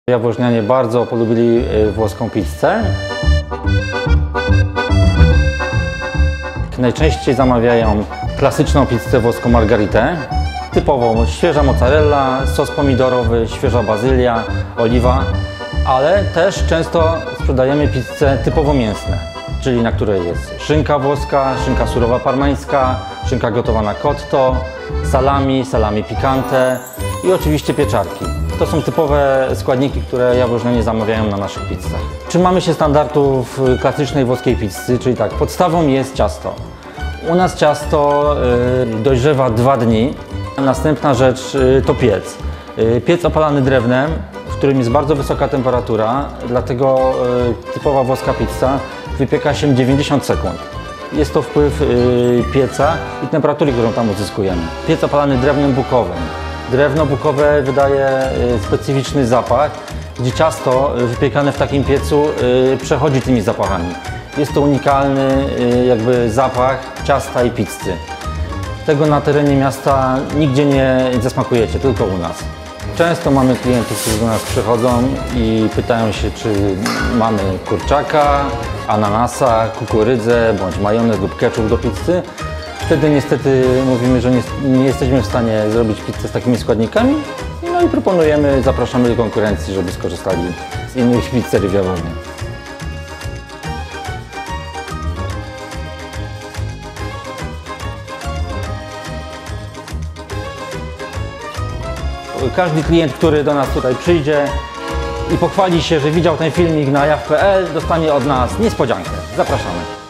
Jaworznianie bardzo polubili włoską pizzę. Najczęściej zamawiają klasyczną pizzę włoską margaritę. Typowo świeża mozzarella, sos pomidorowy, świeża bazylia, oliwa. Ale też często sprzedajemy pizze typowo mięsne, czyli na której jest szynka włoska, szynka surowa parmańska, szynka gotowana cotto, salami picante i oczywiście pieczarki. To są typowe składniki, które jaworznianie zamawiają na naszych pizzach. Trzymamy się standardów klasycznej włoskiej pizzy, czyli tak, podstawą jest ciasto. U nas ciasto dojrzewa 2 dni. Następna rzecz to piec. Piec opalany drewnem, w którym jest bardzo wysoka temperatura, dlatego typowa włoska pizza wypieka się 90 sekund. Jest to wpływ pieca i temperatury, którą tam uzyskujemy. Piec opalany drewnem bukowym. Drewno bukowe wydaje specyficzny zapach, gdzie ciasto wypiekane w takim piecu przechodzi tymi zapachami. Jest to unikalny jakby zapach ciasta i pizzy. Tego na terenie miasta nigdzie nie zasmakujecie, tylko u nas. Często mamy klientów, którzy do nas przychodzą i pytają się, czy mamy kurczaka, ananasa, kukurydzę, bądź majonez lub ketchup do pizzy. Wtedy niestety mówimy, że nie jesteśmy w stanie zrobić pizzy z takimi składnikami. No i proponujemy, zapraszamy do konkurencji, żeby skorzystali z innych pizzerii w Jaworznie. Każdy klient, który do nas tutaj przyjdzie i pochwali się, że widział ten filmik na jaw.pl, dostanie od nas niespodziankę. Zapraszamy.